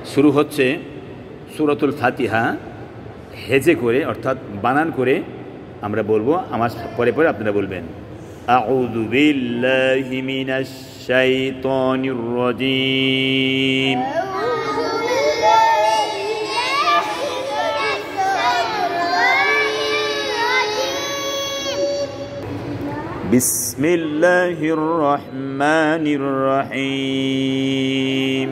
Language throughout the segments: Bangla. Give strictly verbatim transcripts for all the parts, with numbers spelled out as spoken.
শুরু হচ্ছে সূরাতুল ফাতিহা হেজে করে অর্থাৎ বানান করে আমরা বলবো, আমার পরে পরে আপনারা বলবেন। আউযু বিল্লাহি মিনাশ শাইতানির রাজীম। বিসমিল্লাহির রহমানির রহিম।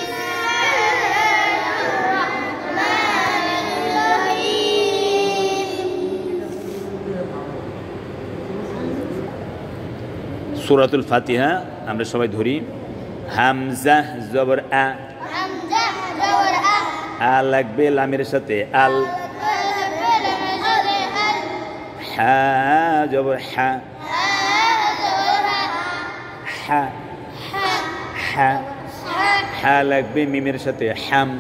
সূরাতুল ফাতিহা আমরা সবাই ধরি। হামজা জবর আ, আ লাগবে লামের সাথে আল। হা জবর হা, হা হা হা লাগবে মিমের সাথে হাম।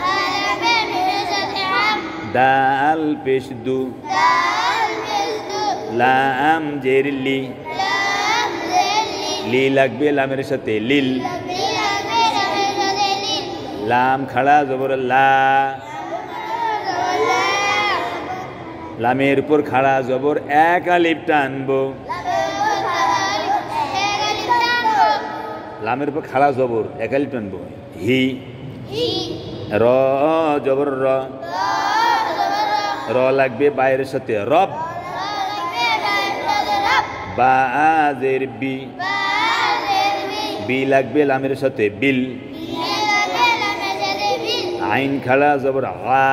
দাল পেশ দু, লাম জের লি, লি লাগবে লামের সাথে লিল। লাম খাড়া জবর লা, লামের উপর খাড়া জবর এক আলিফ টানবো। লামের উপর খাড়া জবর এক আলিফ টানবো। হি র জবর র, র লাগবে বাইরের সাথে রব। বা জের বি, বি লাগবে লামের সাথে বিল। আইন খাড়া জবর আ,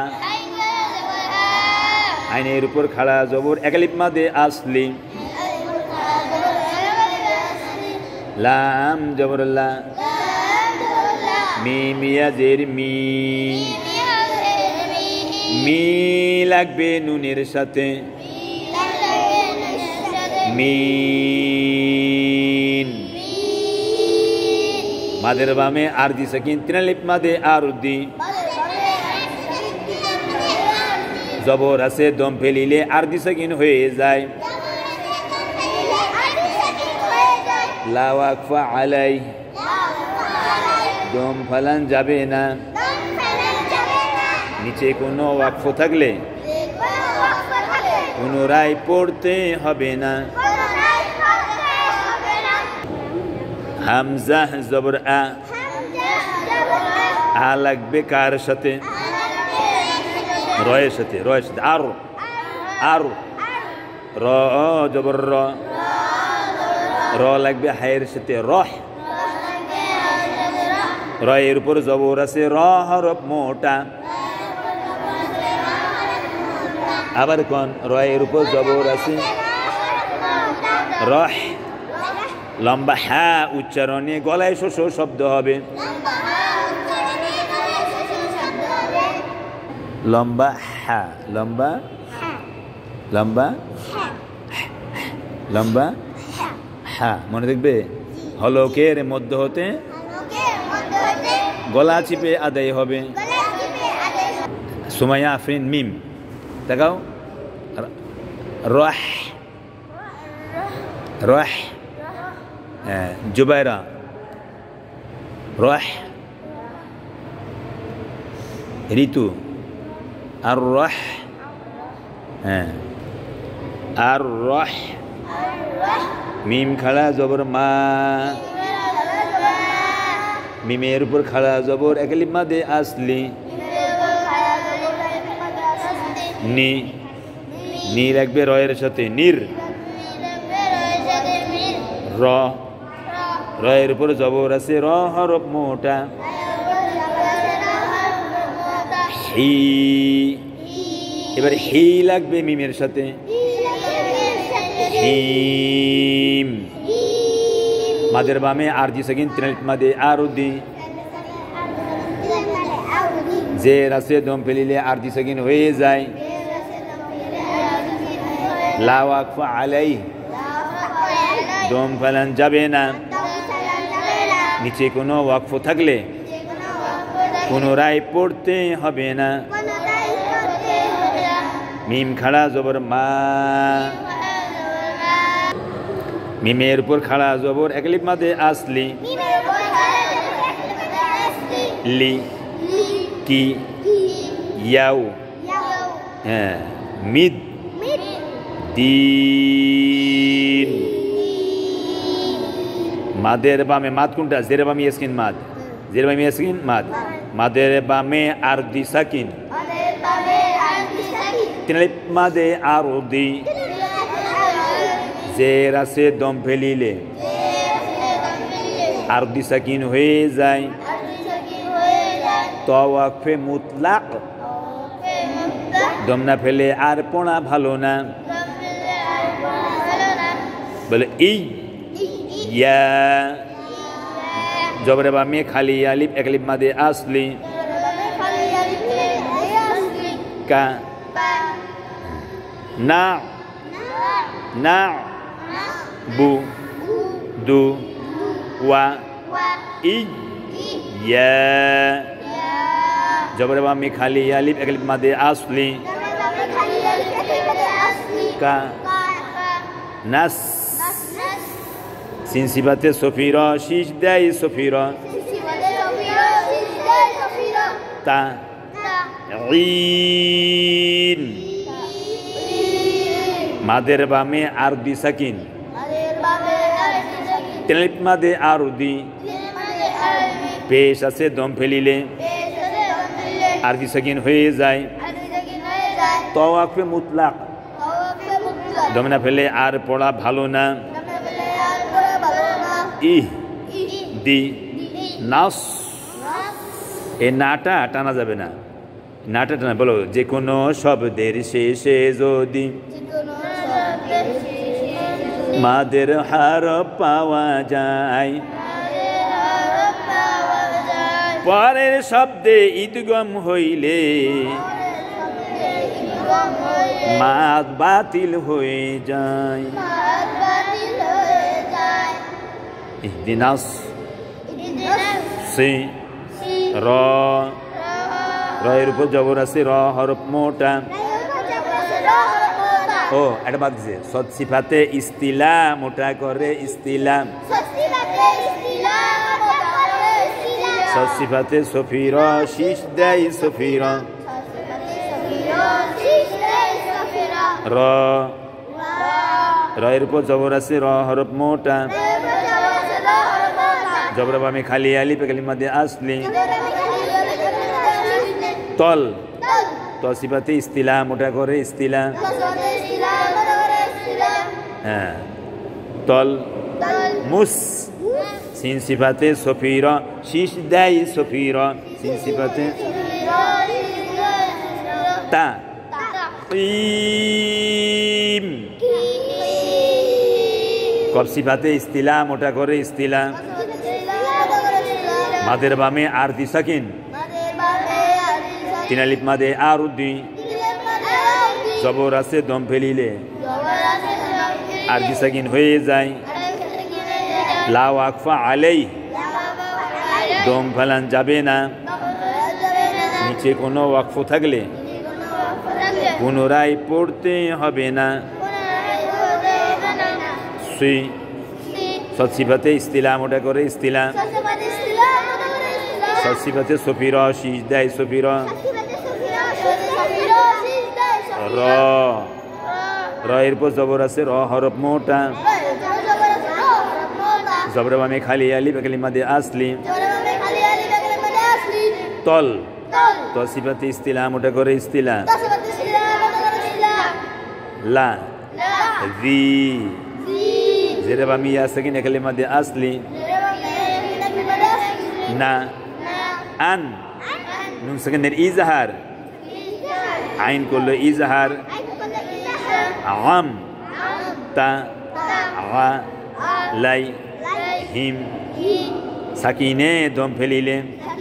আইনের উপর খাড়া জবর এক আলিফ মাদে আসলি। লাম জবর লা, মিম ইয়া জের মি, মি লাগবে নুনের সাথে মিন। মাদের বামে আরদি সাকিন তিন আলিফ মাদে আরদি। জবর আছে দম ফেলিলে আরদি সাকিন হয়ে যায়। লা ওয়াকফা আলাই, দম ফালান যাবে না। নিচে কোনো ওয়াকফ থাকলে পুনরায় পড়তে হবে না। হামজা জবর আ, আ লাগবে কার সাথে রয়ের সাথে, রয়ের সাথে আর আর। র জবর র, র লাগবে হায়ের সাথে রহ। রয়ের উপর জবর আছে র হরফ মোটা। আবার কোন রয়ের উপর জবর আছে রহ। লম্বা হা উচ্চারণে গলায় শোষ শব্দ হবে। লম্বা হা, লম্বা লম্বা লম্বা হা মনে দেখবে। হলকের মধ্য হতে গলা চিপে আদায় হবে। সুমাইয়া আফরিন মিম দেখাও। রহ রহ, জুবাইরা রহ। ঋতু আর রহ, হ্যাঁ আর রহ। মিম খাড়া জবর মা, মিমের উপর খাড়া জবর এক আলিফ মাদে আসলি। নি, নি লাগবে রয়ের সাথে নির। র, রয়ের উপর জবর আছে র হরফ মোটা। হি, এবার হি লাগবে মিমের সাথে হিম। মাদের বামে আরজি সাকিন তিন আলিফ মাদে আরদি। জের আছে দম ফেলিলে আরজি সাকিন হয়ে যায়। লা ওয়াকফা আলাই, দম ফেলান যাবে না। নিচে কোনো ওয়াকফ থাকলে পুনরায় পড়তে হবে না। মিম খাড়া জবর মা, মিমের উপর খাড়া জবর এক আলিফ মাদে আসলি। লি, কি ইয়াও হ্যাঁ মিদ দিন মাদের বামে মাদ কোনটা জেরে বামে ইয়াসকিন মাদ জেরে বামে ইয়াসকিন মাদ মাদের বামে আরদি সাকিন তিন আলিফ মাদে আরদি জের আছে দম ফেলিলে আরদি সাকিন হয়ে যায় তো ওয়াকফে মুতলাক দম না ফেলে আর পড়া ভালো না বলে ই ইয়া জবরে বামে খালি আলিফ এক আলিফ মাদে আসলি কা না না বু দু ওয়া ই ইয়া জবরে বামে খালি আলিফ এক আলিফ মাদে আসলি কা নাস সিন সিবাতে সফিরা শিশ দেয় সফিরা তা ঈন মাদের বামে আরদি সাকিন তিন আলিফ মাদে আরদি পেশ আছে দম ফেলিলে আরদি সাকিন হয়ে যায় তো ওয়াকফে মুতলাক দম না ফেলে আর পড়া ভালো না ইহ দি নাস এ নাটা টানা যাবে না নাটা টানা বলো যে কোনো শব্দের শেষে যদি মাদের হারফ পাওয়া যায় পরের শব্দে ঈদগম হইলে মাদ বাতিল হয়ে যায় ইহদিনাস সি র রয়ের উপর জবর আছে র হরফ মোটা ও এটা বাদ দিছে সদ সিফাতে ইস্তিলা মোটা করে ইস্তিলাম সদ সিফাতে সফিরা শিশ দেয় সফিরা র রয়ের উপর জবর আছে র হরফ মোটা জবর বামে খালি আলিফ এক আলিফ মাদে আসলি তল তল সিফাতে ইস্তিলা মোটা করে ইস্তিলা হ্যাঁ তল মুস সিন সিফাতে সফিরা শিশ দেয় সফিরা সিন সিফাতে তা কিম কব সিফাতে ইস্তিলা মোটা করে ইস্তিলা মাদের বামে আরদি সাকিন তিন আলিফ মাদে আরদি জবর আছে দম ফেলিলে আরদি সাকিন হয়ে যায় লা ওয়াকফা আলাই দম ফেলান যাবে না নিচে কোনো ওয়াকফ থাকলে পুনরায় পড়তে হবে না সুই সৎসিফাতে ইস্তিলা মোটা করে ইস্তিলা সৎসিফাতে সফিরা শিশ দেয় সফিরা র র এর পর জবর আছে র হরফ মোটা জবর বামে খালি আলিফ এক আলিফ মাদে আসলি তল তসিফাতে ইস্তিলা মোটা করে ইস্তিলা লা জি জেরে বামে ইয়া সাকিন এক আলিফ মাদে আসলি না আন নুন সাকিনের ইজহার আইন করলো ইজহার আম তা আ লাই হিম সাকিনে দম ফেলিলে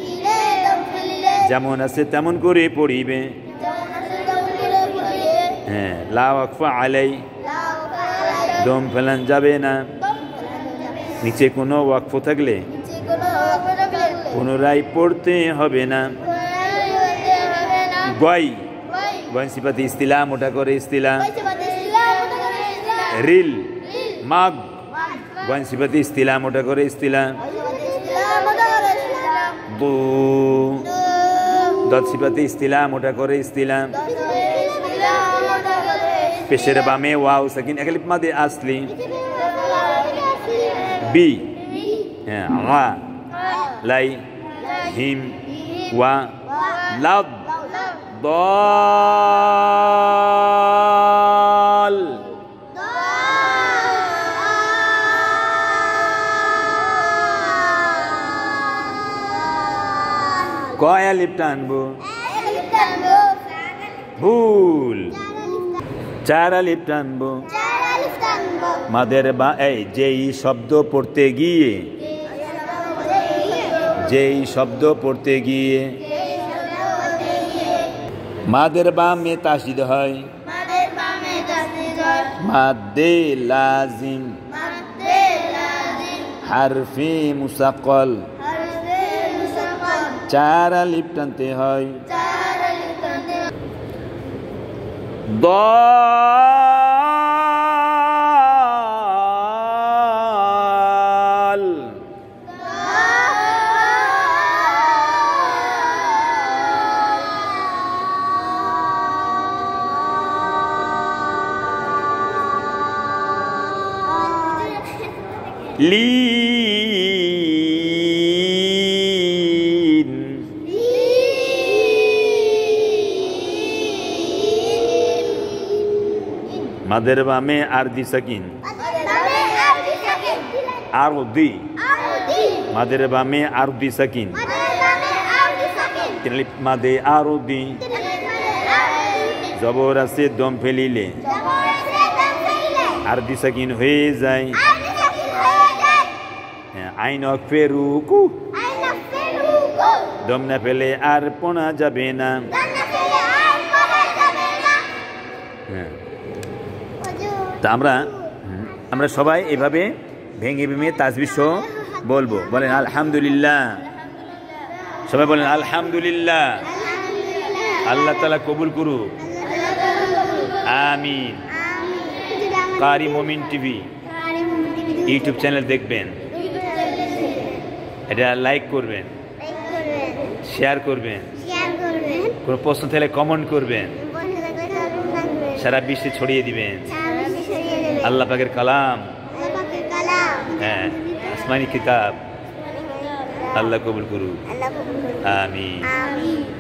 যেমন আছে তেমন করে পড়িবে হ্যাঁ লা ওয়াকফা আলাই দম ফেলান যাবে না নিচে কোনো ওয়াকফ থাকলে পুনরায় পড়তে হবে না গয় গয় সিফাতে ইস্তিলা মোটা করে ইস্তিলা রিল মাগ গয় সিফাতে ইস্তিলা মোটা করে ইস্তিলা দু দত সিফাতে ইস্তিলা মোটা করে ইস্তিলা পেশের বামে ওয়াও সাকিন একালিফ মাদে আসলি বি হ্যাঁ গা লাই হিম ওয়া লাদ দল কয় আলিফ টানবো ভুল চার আলিফ টানবো মাদের বা এই যেই শব্দ পড়তে গিয়ে যেই শব্দ পড়তে গিয়ে মাদের বামে তাসদিদ হয় মাদ্দে লাজিম হারফে মুসাক্কল চার আলিফ টানতে হয় দল লিন মাদের বামে আরদি সাকিন আরদি মাদের বামে আরদি সাকিন মাদে আরদি জবর আছে দম ফেলিলে আরদি সাকিন হয়ে যায় আইন ফেরুকু দম না ফেলে আর পোনা যাবে না হ্যাঁ তা আমরা আমরা সবাই এভাবে ভেঙে ভেঙে তাসবিহ বলবো বলেন আলহামদুলিল্লাহ সবাই বলেন আলহামদুলিল্লাহ আল্লাহ তাআলা কবুল করুক আমিন কারি মুমিন টিভি ইউটিউব চ্যানেল দেখবেন এটা লাইক করবেন শেয়ার করবেন কোনো প্রশ্ন থাকলে কমেন্ট করবেন সারা বিশ্বে ছড়িয়ে দিবেন আল্লাহ পাকের কালাম হ্যাঁ আসমানি কিতাব আল্লাহ কবুল করুক আমিন।